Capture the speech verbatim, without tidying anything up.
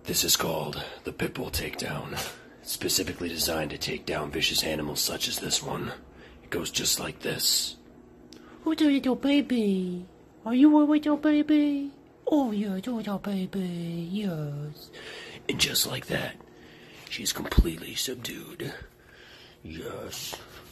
This is called the pitbull takedown. It's specifically designed to take down vicious animals such as this one. It goes just like this. Who's the little baby? Are you a little baby? Oh, yes, little baby, yes. And just like that, she's completely subdued. Yes.